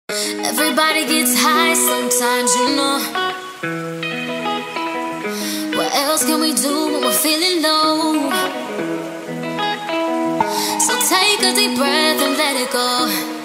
Everybody gets high sometimes, you know. What else can we do when we're feeling low? So take a deep breath and let it go.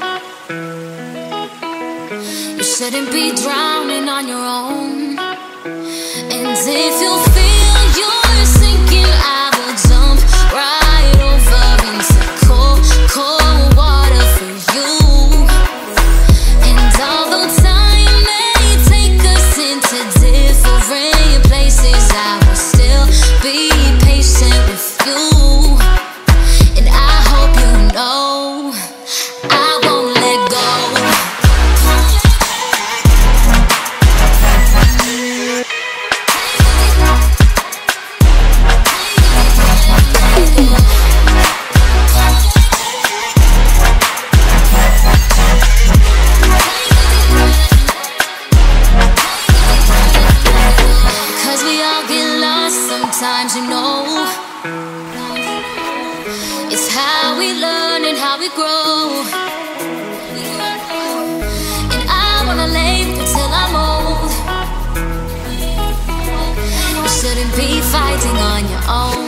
You shouldn't be drowning on your own. And if you feel you're sinking, I will jump right over into cold, cold water for you. And although time may take us into different places, I will still be patient with you. And I hope you know I won't let go. Sometimes, you know, it's how we learn and how we grow. And I wanna lay with you till I'm old. You shouldn't be fighting on your own.